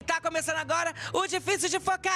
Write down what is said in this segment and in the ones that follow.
Tá começando agora o Difícil de Focar!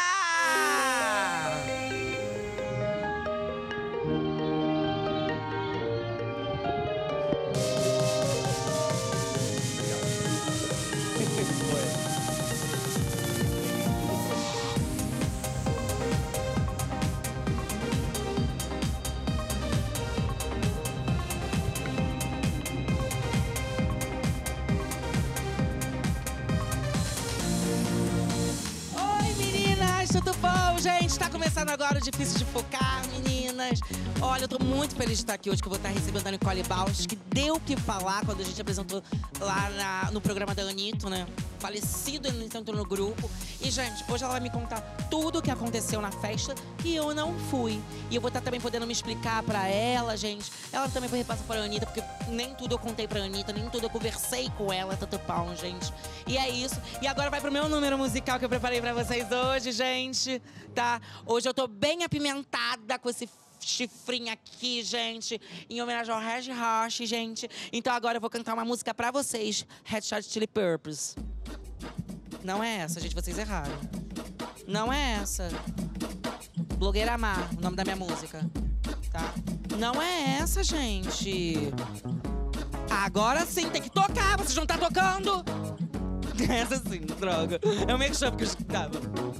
Tudo bom, gente? Tá começando agora o Difícil de Focar, meninas. Olha, eu tô muito feliz de estar aqui hoje, que eu vou estar recebendo a Nicole Bausch, que deu o que falar quando a gente apresentou lá no programa da Anitta, né? Falecido, ele entrou no grupo. E, gente, hoje ela vai me contar tudo o que aconteceu na festa e eu não fui. E eu vou estar também podendo me explicar pra ela, gente. Ela também vai repassar pra Anitta, porque nem tudo eu contei pra Anitta, nem tudo eu conversei com ela, tanto pau, gente. E é isso. E agora vai pro meu número musical que eu preparei pra vocês hoje, gente. Tá? Hoje eu tô bem apimentada com esse chifrinho aqui, gente, em homenagem ao Red Hot, gente. Então agora eu vou cantar uma música pra vocês, Red Hot Chili Peppers. Não é essa, gente, vocês erraram. Não é essa. Blogueira Mar, o nome da minha música, tá? Não é essa, gente. Agora sim, tem que tocar, vocês não tá tocando. Essa sim, droga. É o meio que chamo que eu escutava.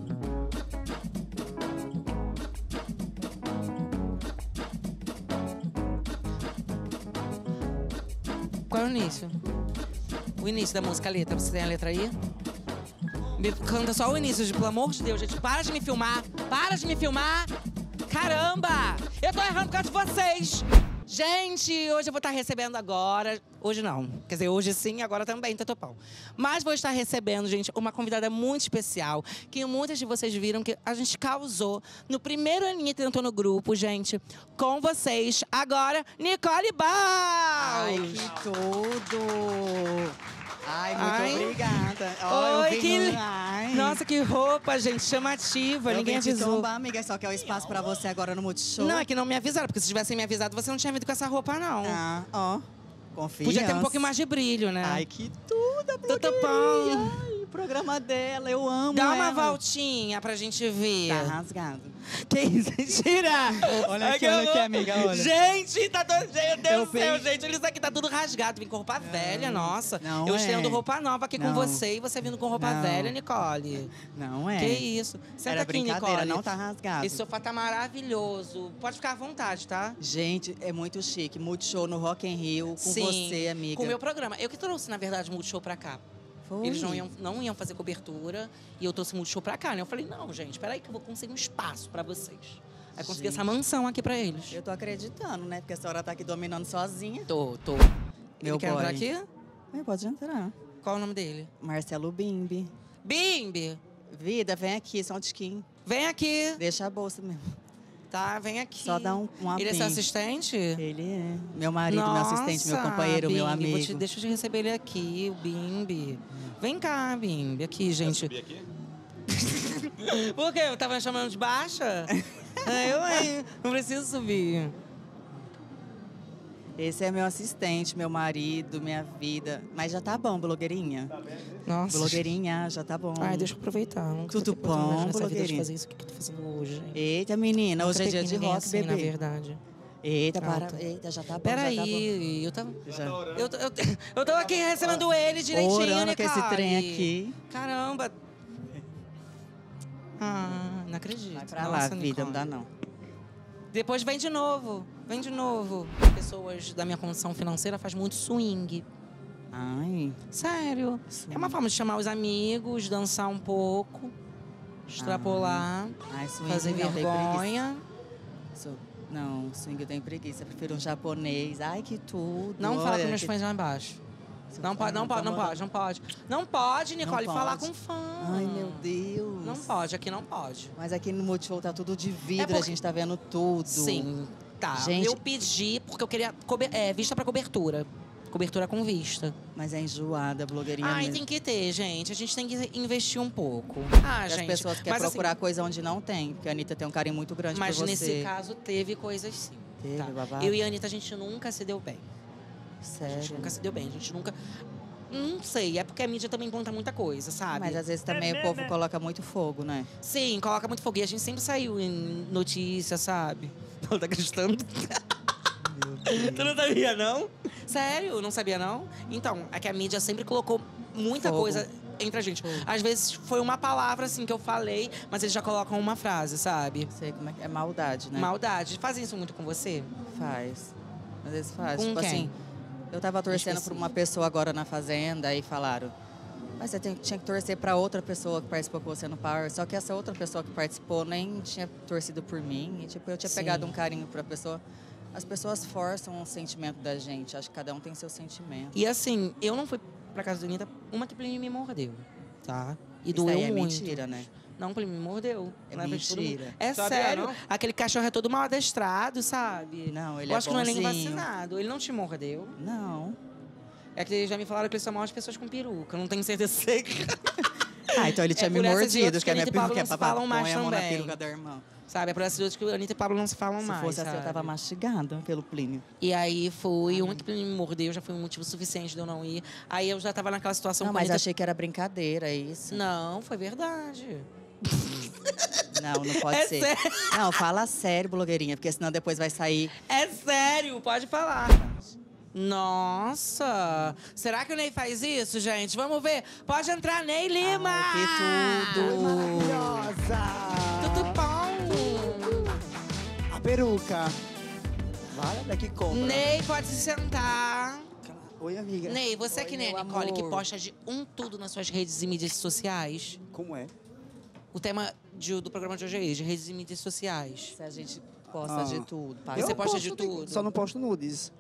Qual é o início? O início da música, a letra. Você tem a letra aí? Me canta só o início, pelo amor de Deus, gente. Para de me filmar. Para de me filmar. Caramba! Eu tô errando por causa de vocês. Gente, hoje eu vou estar recebendo agora... Hoje não. Quer dizer, hoje sim, agora também, Tatopão. Mas vou estar recebendo, gente, uma convidada muito especial, que muitas de vocês viram que a gente causou no primeiro Anitta entrou no grupo, gente. Com vocês, agora, Nicole Bausch! Ai, que tudo! Ai, muito obrigada. Oi, que... Nossa, que roupa, gente, chamativa. Ninguém avisou. Tombar, amiga, só que é o espaço pra você agora no Multishow. Não, é que não me avisaram, porque se tivessem me avisado, você não tinha vindo com essa roupa, não. Ah, ó. Confia. Podia ter um pouquinho mais de brilho, né? Ai, que tudo, blogueirinha. Ai, o programa dela, eu amo Dá ela. uma voltinha pra gente ver. Tá rasgado. Que isso? Tira! Olha aqui, amiga, olha. Gente, tá todo... Meu Deus do céu, gente. Olha isso aqui, tá tudo rasgado. Vim com roupa velha, nossa. Não eu é. estendo roupa nova aqui com Não. você e você vindo com roupa Não. velha, Nicole. Não é. Que isso. Senta Era aqui, brincadeira, Nicole. não tá rasgado. Esse sofá tá maravilhoso. Pode ficar à vontade, tá? Gente, é muito chique. Multishow no Rock in Rio, com Sim, você, amiga. com o meu programa. Eu que trouxe, na verdade, o Multishow pra cá. Foi. Eles não iam fazer cobertura e eu trouxe Multishow pra cá, né? Eu falei, não, gente, peraí que eu vou conseguir um espaço pra vocês. Aí consegui essa mansão aqui pra eles. Eu tô acreditando, né? Porque a senhora tá aqui dominando sozinha. Tô. Meu Ele quer boy. entrar aqui? Pode entrar. Qual o nome dele? Marcelo Bimbi. Bimbi! Vida, vem aqui, só um tiquinho. Vem aqui. Deixa a bolsa mesmo. Tá, vem aqui. Só dá um Ele é seu assistente? Ele é. Meu marido, meu assistente, meu companheiro, Bimbi, meu amigo. Deixa eu te receber ele aqui, o Bimbi. Vem cá, Bimbi, aqui, gente. Quer subir aqui? Por quê? Eu tava me chamando de baixa? Eu não preciso subir. Esse é meu assistente, meu marido, minha vida. Mas já tá bom, blogueirinha. Nossa. Blogueirinha, já tá bom. Ai, deixa eu aproveitar. Nunca Tudo tive oportunidade bom, nessa vida de blogueirinha? fazer isso que eu tô fazendo hoje, gente. Eita, menina, Nunca hoje é dia peguei de ninguém rock, assim, bebê. na verdade. Eita, Pronto. para. Eita, já tá bom, Peraí, eu tava... já tá bom. Eu tô aqui recebendo ele direitinho, Orando com esse Nicole. trem aqui. Caramba. Ah, não acredito. Vai pra Nossa, lá, vida, Nicole. não dá não. Depois vem de novo. Vem de novo. Pessoas da minha condição financeira fazem muito swing. Ai, Sério. É uma forma de chamar os amigos, dançar um pouco, extrapolar, ai, swing fazer não, tem vergonha. preguiça. Não, swing eu tenho preguiça. Eu prefiro um japonês. Ai, que tudo. Não fala olha, com meus que- fãs lá embaixo. Não pode, Não pode. Não pode, Nicole, Não falar pode. com fã. Ai, meu Deus. Não pode, aqui não pode. Mas aqui no Multishow tá tudo de vidro, porque- a gente tá vendo tudo. Sim, tá. Gente- Eu pedi porque eu queria vista pra cobertura. Cobertura com vista. Mas é enjoada, blogueirinha Ai, mesmo. tem que ter, gente. A gente tem que investir um pouco. Ah, E as gente. pessoas querem mas, procurar assim, coisa onde não tem. Porque a Anitta tem um carinho muito grande mas por você. nesse caso teve coisas sim. Teve, tá? babado? Eu e a Anitta, a gente nunca se deu bem. A Sério. gente nunca se deu bem. A gente nunca. Não sei, é porque a mídia também conta muita coisa, sabe? Mas às vezes também o povo coloca muito fogo, né? Sim, coloca muito fogo. E a gente sempre saiu em notícia, sabe? Ela tá acreditando? Tu não sabia, não? Sério? Não sabia, não? Então, é que a mídia sempre colocou muita Fogo. coisa entre a gente. Às vezes foi uma palavra, assim, que eu falei, mas eles já colocam uma frase, sabe? Sei como é que é maldade, né? Maldade. Fazem isso muito com você? Faz. Às vezes faz. Com Tipo quem? assim, eu tava torcendo por Específico. uma pessoa agora na Fazenda e falaram. Mas você tinha que torcer pra outra pessoa que participou com você no Power. Só que essa outra pessoa que participou nem tinha torcido por mim. E, tipo, eu tinha Sim. pegado um carinho pra pessoa. As pessoas forçam o sentimento da gente. Acho que cada um tem seu sentimento. E assim, eu não fui pra casa do Anitta, uma que Plínio me mordeu, tá? E Isso doeu aí é muito. mentira, né? Não, Plínio me mordeu. É Na frente de todo mundo. mentira. É Sabia, sério. não? Aquele cachorro é todo mal adestrado, sabe? Não, ele eu é acho que não é nem bonzinho. vacinado. Ele não te mordeu. Não. É que já me falaram que eles são mal as pessoas com peruca. Eu não tenho certeza seca. Ah, então ele tinha me por essas e mordido. outras Que a minha que Anitta e Pablo peruca não se falam mais põe a mão na também. peruca da irmã. Sabe? É por essas outras que a Anitta e Pablo não se falam Se mais, fosse assim, eu sabe? tava mastigada pelo Plínio. E aí foi, uma que Plínio me mordeu, já foi um motivo suficiente de eu não ir. Aí eu já tava naquela situação Não, com a mas Anitta. achei que era brincadeira, isso. Não, foi verdade. Não, não pode É ser. sério? Não, fala sério, blogueirinha, porque senão depois vai sair. É sério, pode falar. Nossa! Será que o Ney faz isso, gente? Vamos ver. Pode entrar, Ney Lima! Ai, que tudo! Maravilhosa! Tudo bom? A peruca. Vai, daqui compra. Ney, pode se sentar. Oi, amiga. Ney, você Oi, que nem a meu Nicole, que amor. posta de tudo nas suas redes e mídias sociais. Como é? O tema do programa de hoje é esse, de redes e mídias sociais. Se a gente posta Ah. de tudo. Você Eu posta posto de tudo? Só não posto nudes.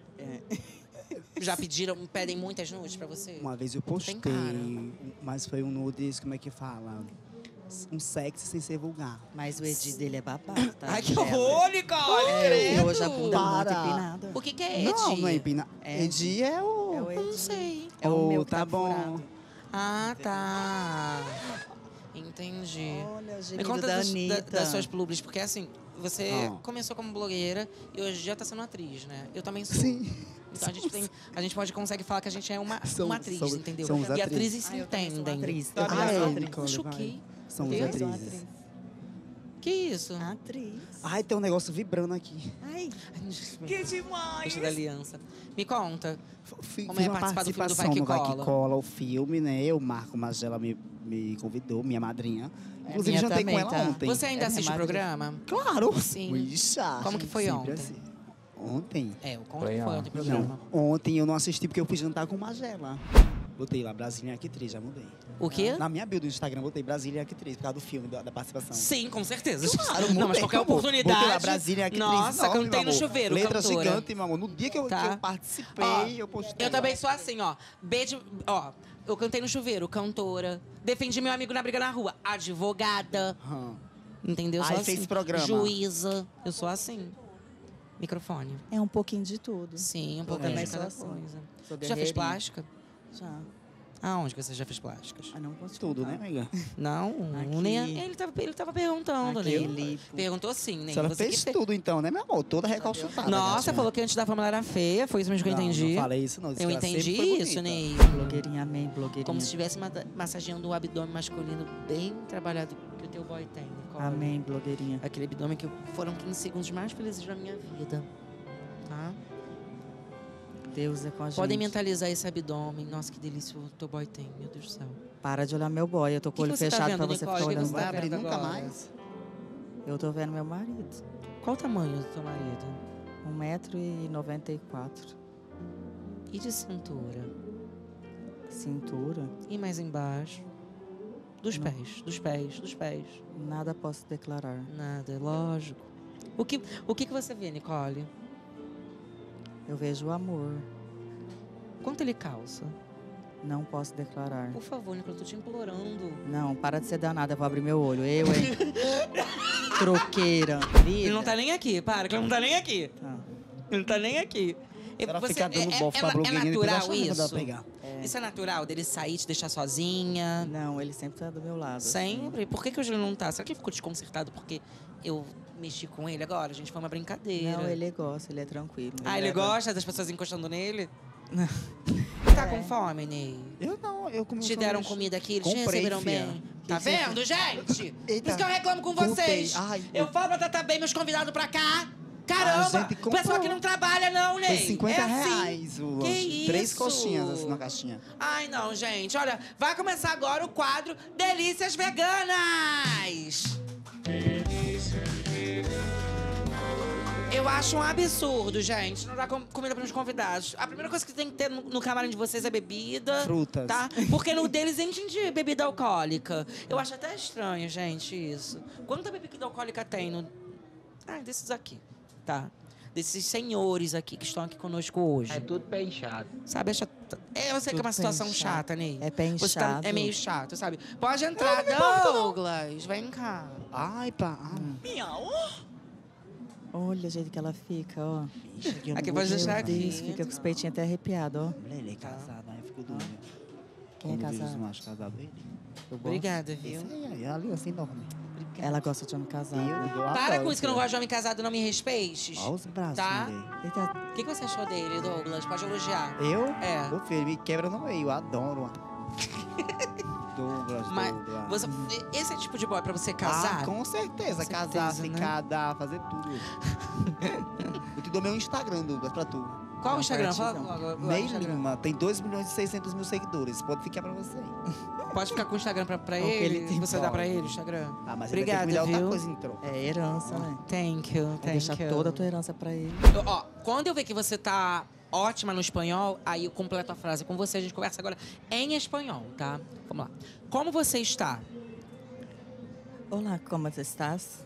Já pedem muitas nudes pra você? Uma vez eu Tem postei, cara. mas foi um nudes, como é que fala? Um sexy sem ser vulgar. Mas o Edi dele é babado, tá? Ai, que Dela. horror, Nicole! É, e credo. hoje a bunda é muito Para. empinada. O que é Não, Edi? não é empina. É. Edi é o... É o Não Edi. sei. É o meu que tá bom. furado. Ah, tá. Entendi. Olha, o Me gemido conta da das Anitta. suas publis, porque assim, você Ah. começou como blogueira e hoje já tá sendo atriz, né? Eu também sou. Sim. Então a gente consegue falar que a gente é uma atriz, entendeu? somos e atrizes. atrizes se Ah, eu também sou entendem. atriz. Tá Eu também vendo? sou Ah, é, atriz. Nicole, Choquei. Somos Eu Eu sou atrizes. atriz. Que isso? Atriz. Ai, tem um negócio vibrando aqui. Ai, Que demais! Deixa da aliança. Me conta. Fiz Como é uma participar do filme do Vai participação Que no Vai Cola? Que Cola, o filme, né? O Marco Magela me convidou, minha madrinha. Inclusive, minha jantei também, com ela tá? ontem. Você ainda É assiste o minha programa? Claro! Sim. Ixa, Como que foi sempre ontem? assim. Ontem? É, como que foi ontem o programa? Não, ontem eu não assisti porque eu fui jantar com Magela. Botei lá Brasília Actriz, já mudei. O quê? Na minha bio do Instagram, botei Brasília Actriz, por causa do filme, da participação. Sim, com certeza. Claro, não, mas mudei, qualquer acabou. oportunidade. Botei lá Brasília Actriz. Nossa, enorme, cantei meu no amor. chuveiro, Letra cantora. gigante, meu amor. No dia que eu Tá. participei, Ó, eu postei. Eu também sou assim, ó. Beijo, ó. Eu cantei no chuveiro, cantora. Defendi meu amigo na briga na rua, advogada. Aham. Entendeu? Aí Sou fez assim. programa. Juíza. Eu sou assim. Microfone. é um pouquinho de tudo. Sim, um pouco também de cada sou assim. coisa. Sou Já fez guerreirinha. plástica? Já. Aonde que você já fez plásticas? Ah, não consigo. Tudo, né, amiga? Não, Aqui. nem ele tava perguntando, Aqui, né? lipo. Perguntou sim, né? Ela Você fez que fez. tudo então, né, meu amor? Toda recalchutada. Nossa, gatinha. falou que antes da fama ela era feia, foi isso mesmo que eu entendi. Não falei isso não. disse Eu que ela sempre entendi foi isso, bonita. Ney. Blogueirinha, amém, blogueirinha. Como se estivesse massageando o abdômen masculino bem trabalhado que o teu boy tem, Nicole. Amém, blogueirinha. Aquele abdômen que foram 15 segundos mais felizes da minha vida. Tá? Deus é com a gente. Podem mentalizar esse abdômen. Nossa, que delícia o teu boy tem, meu Deus do céu. Para de olhar meu boy. Eu tô com o Que olho você tá fechado vendo, pra você Nicole? ficar Que olhando. você Vai tá abrir vendo nunca agora? mais. Eu tô vendo meu marido. Qual o tamanho do teu marido? 1,94 m. E de cintura? Cintura. E mais embaixo? Dos pés, dos pés, dos pés. Nada posso declarar. Nada, lógico. O que você vê, Nicole? Eu vejo o amor. Quanto ele calça? Não posso declarar. Por favor, Nicole, eu tô te implorando. Não, para de ser danada. Eu vou abrir meu olho. Eu, hein? Troqueira. Vida. Ele não tá nem aqui, para, que ele não tá nem aqui. Tá. Ele não tá nem aqui. Ela fica dando bofe pra blogueirinha e depois natural acha que dá isso? pra pegar. Isso é natural, dele sair, te deixar sozinha? Não, ele sempre tá do meu lado. Sempre? Por que hoje ele não tá? Será que ele ficou desconcertado porque eu mexi com ele agora? A gente foi uma brincadeira. Não, ele gosta, ele é tranquilo. Ah, ele leva- gosta das pessoas encostando nele? Tá com fome, Ney? Eu não, eu comi um Te deram sanduíche. comida aqui? Eles te Comprei, receberam fia. bem? Que Tá isso, vendo, gente? Por Eita. isso que eu reclamo com Comprei. vocês. Ai, eu falo pra tratar bem meus convidados pra cá. Caramba! gente O comprou. pessoal que não trabalha, não, Ney. Foi 50 é assim. reais o Que lanche. 3 isso? coxinhas assim na caixinha. Ai, não, gente. Olha, vai começar agora o quadro Delícias Veganas. Eu acho um absurdo, gente, não dar comida para os convidados. A primeira coisa que tem que ter no camarim de vocês é bebida. Frutas. Tá? Porque no deles enchem de bebida alcoólica. Eu acho até estranho, gente, isso. Quanta bebida alcoólica tem no... Ah, desses aqui, tá? Desses senhores aqui que estão aqui conosco hoje. É tudo pé inchado. Sabe, eu sei que é uma Tudo situação pé inchado. chata, Ney. É pé Você tá- inchado. é meio chato, sabe? Pode entrar, Douglas. Vem cá. Ai, pá. Olha o jeito que ela fica, ó. Aqui, pode deixar Meu aqui. Deus, fica com os peitinhos até arrepiados, ó. Mulher, ele é casado, aí eu fico doido. Quem é Quando eu vejo os casado? machos casados, ele. Eu gosto. Obrigada, viu? Esse aí, ali, assim, enorme. Ela gosta de homem casado. Para com isso que eu não gosto de homem casado, não me respeites. Olha os braços, Tá? mulher. Eita, O que você achou dele, Douglas? Pode elogiar. Eu? É. Ô, filho, me quebra no meio, eu adoro. Douglas, Mas Douglas. esse é tipo de boy pra você casar? Ah, com certeza. Com Casar, certeza, né? ficada, fazer tudo. Eu te dou meu Instagram, Douglas, pra tu. Qual o Instagram? Compartilha. Fala logo o Ney Instagram. Lima, tem 2.600.000 seguidores. Pode ficar pra você. Pode ficar com o Instagram pra É o que ele? ele tem. Você dá pra ele o Instagram? Ah, mas Obrigada, ele vai ter que me dar viu? outra coisa em troca. é herança, né? Thank you, Vai thank deixar you. toda a tua herança pra ele. Ó, quando eu ver que você tá ótima no espanhol, aí eu completo a frase com você. A gente conversa agora em espanhol, tá? Vamos lá. Como você está? Olá, como estás?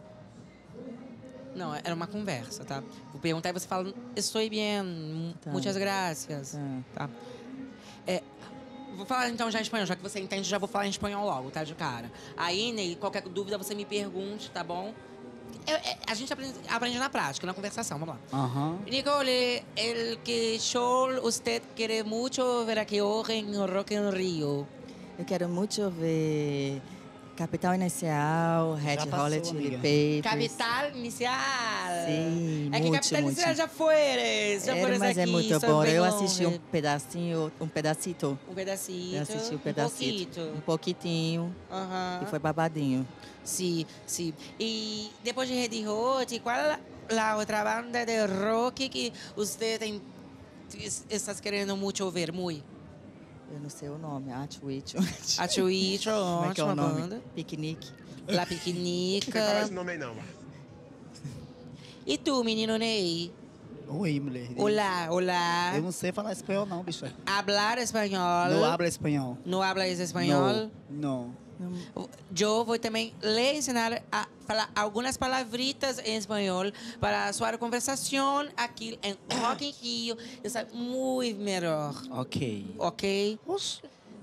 Não, era uma conversa, tá? Vou perguntar e você fala, estou bien, Tá. muitas gracias. Tá. Tá? Vou falar então já em espanhol, já que você entende, já vou falar em espanhol logo, tá? De cara. Aí, Ney, qualquer dúvida você me pergunte, tá bom? A gente aprende na prática, na conversação, vamos lá. Aham. Nicole, el que show usted quiere mucho ver aqui hoje em Rock in Rio? Eu quero muito ver Capital Inicial, Red passou, Hot Chili amiga. Papers. Capital Inicial. Sim, É que muito, Capital muito. Inicial já fueres. Já fueres Mas aqui, é muito são bom. bem Eu longe. assisti um pedacinho, um pedacito. Um pedacito. Eu assisti um pedacito. Um Um pouquitinho. Aham. E foi babadinho. Sim, sim. E depois de Red Hot, qual é a outra banda de rock que você estás querendo muito ver? Muito? Eu não sei o nome. Atuicho. A Twitch, Como é que é ótima o nome? banda. Piquenique. La Não fala Piquenica. esse nome aí, não, mano. E tu, menino Ney? Oi, mulher. Olá, olá. Eu não sei falar espanhol, não, bicha. Hablar espanhol. Não habla espanhol. Não hablas espanhol? Não. Eu vou também lhe ensinar a falar algumas palavritas em espanhol para a sua conversação aqui em Rock in Rio. Está muito melhor, Ok. ok? Oxe.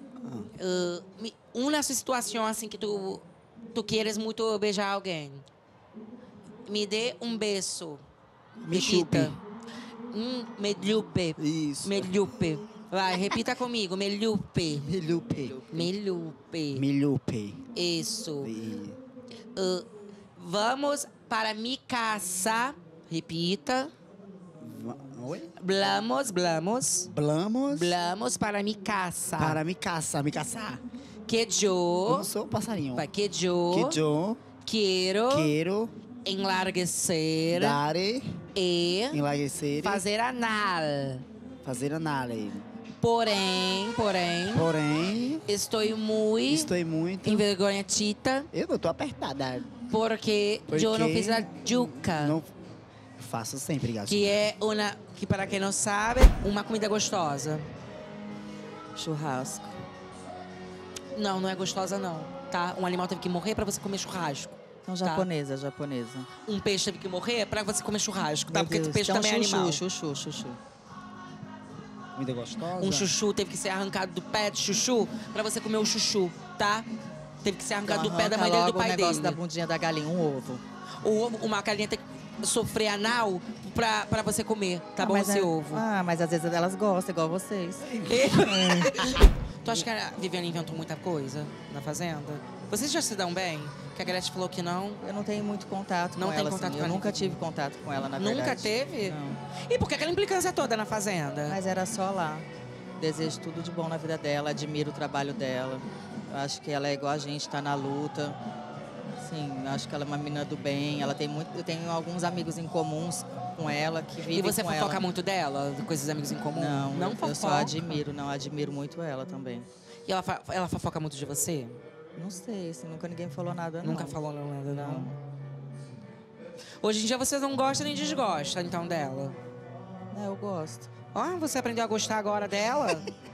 Uma situação assim que tu queres muito beijar alguém. Me dê um beijo. Me chupe. Repita. Me lupe. Isso. Me lupe. Vai, repita comigo. Me lupe. Milupe. Me lupe. Milupe. Isso. E- Vamos para mi casa. Repita. Oi? Vamos Blamos para mi casa. para me caçar. Que Eu eu, não sou um passarinho. vai, que Que eu eu quero quero enlarguecer dar, e enlarguecer, fazer anal. fazer análise. Porém, Porém, estou muito estou muito... envergonhada Eu não tô apertada. porque eu não fiz a juca. Não faço sempre, gato. Que é que para quem não sabe, uma comida gostosa. Churrasco. Não, não é gostosa não, tá? Um animal teve que morrer para você comer churrasco. Então, Tá. japonesa, japonesa. Um peixe teve que morrer para você comer churrasco, tá? Meu Porque Deus, peixe então, também é animal. chuchu. Comida gostosa? Um chuchu teve que ser arrancado do pé de chuchu para você comer o chuchu, tá? Teve que ser arrancado do pé da mãe dele e do pai o negócio dele. da bundinha da galinha, um ovo. O ovo, uma galinha tem que sofrer anal pra você comer, tá bom, mas esse é- ovo? mas às vezes elas gostam, igual vocês. Tu acha que a Viviane inventou muita coisa na Fazenda? Vocês já se dão bem? Que a Gretchen falou que não. Eu não tenho muito contato Não com tem ela. contato assim. com Eu ela? nunca tive contato com ela, na verdade. Nunca teve? Não. E por que aquela implicância toda na Fazenda? Mas era só lá. desejo tudo de bom na vida dela, admiro o trabalho dela. Eu acho que ela é igual a gente, tá na luta. Sim, eu acho que ela é uma menina do bem. Ela tem muito, eu tenho alguns amigos em comuns com ela que vivem com ela. E você fofoca muito dela, com esses amigos em comum? Não fofoca? Eu só admiro, admiro muito ela também. E ela fofoca muito de você? Não sei, assim, nunca ninguém falou nada, não. Nunca falou nada, não? Hoje em dia você não gosta nem desgosta, então, dela? Eu gosto. Você aprendeu a gostar agora dela?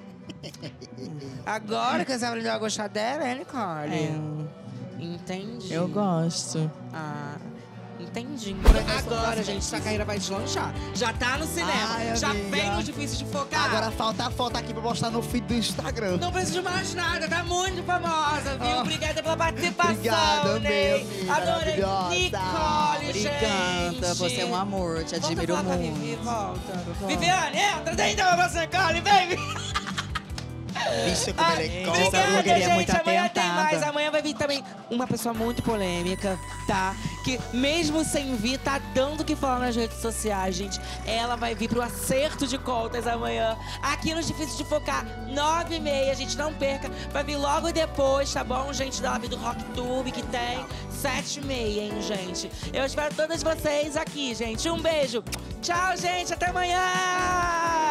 Agora que você aprendeu a gostar dela, é, Nicole? Entendi. Eu gosto. Entendi. Agora, gente, essa carreira vai deslanchar. Já tá no cinema, Ai, já amiga. vem no Difícil de Focar. Agora falta a foto aqui pra postar no feed do Instagram. Não preciso de mais nada, tá muito famosa, viu? Obrigada pela participação, Obrigada, Ney. amiga, Adorei. maravilhosa. Nicole, gente. Obrigada, você é um amor, te admiro Volta a falar com a muito. Vivi, volta. Viviane, entra, dentro da você, Nicole, vem. Bicha, como ela é Essa Obrigada, blogueirinha gente. muito Amanhã tem atentada. mais. Amanhã vai vir também uma pessoa muito polêmica, tá? Que mesmo sem vir, tá dando o que falar nas redes sociais, gente. Ela vai vir pro Acerto de Contas amanhã. Aqui no Difícil de Focar, 9h30. Gente, não perca. Vai vir logo depois, tá bom, gente? Da live do RockTube, que tem 7h30, hein, gente? Eu espero todas vocês aqui, gente. Um beijo. Tchau, gente. Até amanhã.